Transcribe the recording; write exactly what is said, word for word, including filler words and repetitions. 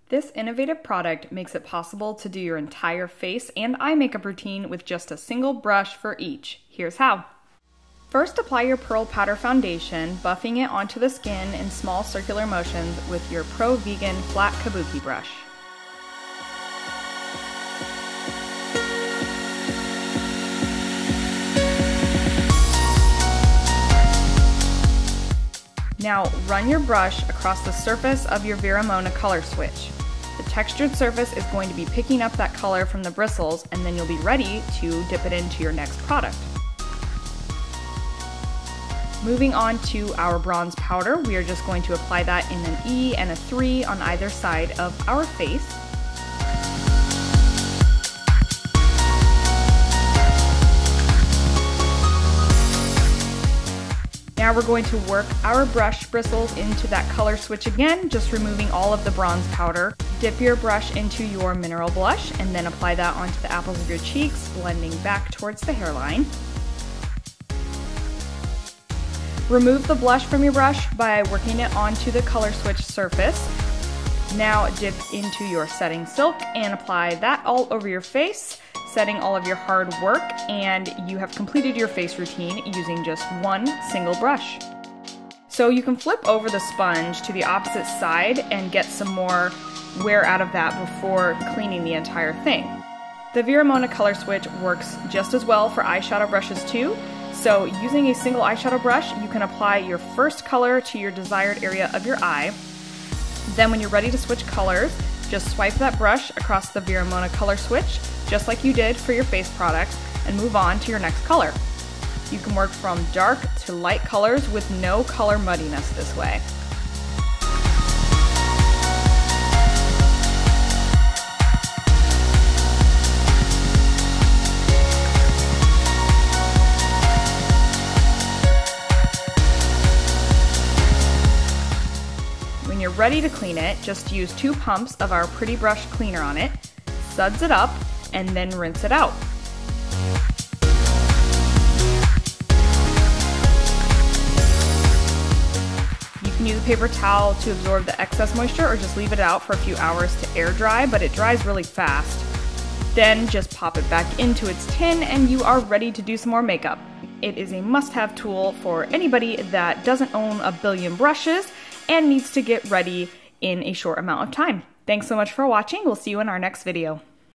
This innovative product makes it possible to do your entire face and eye makeup routine with just a single brush for each. Here's how. First, apply your Pearl Powder foundation, buffing it onto the skin in small circular motions with your Pro Vegan flat kabuki brush. Now, run your brush across the surface of your Viramona color switch. The textured surface is going to be picking up that color from the bristles, and then you'll be ready to dip it into your next product. Moving on to our bronze powder, we are just going to apply that in an E and a three on either side of our face. Now we're going to work our brush bristles into that color switch again, just removing all of the bronze powder. Dip your brush into your mineral blush and then apply that onto the apples of your cheeks, blending back towards the hairline. Remove the blush from your brush by working it onto the color switch surface. Now dip into your setting silk and apply that all over your face, setting all of your hard work, and you have completed your face routine using just one single brush. So you can flip over the sponge to the opposite side and get some more wear out of that before cleaning the entire thing. The Viramona color switch works just as well for eyeshadow brushes too, so using a single eyeshadow brush, you can apply your first color to your desired area of your eye. Then when you're ready to switch colors, just swipe that brush across the Viramona color switch, just like you did for your face product, and move on to your next color. You can work from dark to light colors with no color muddiness this way. When you're ready to clean it, just use two pumps of our Pretty Brush cleaner on it, suds it up, and then rinse it out. You can use a paper towel to absorb the excess moisture or just leave it out for a few hours to air dry, but it dries really fast. Then just pop it back into its tin and you are ready to do some more makeup. It is a must-have tool for anybody that doesn't own a billion brushes and needs to get ready in a short amount of time. Thanks so much for watching. We'll see you in our next video.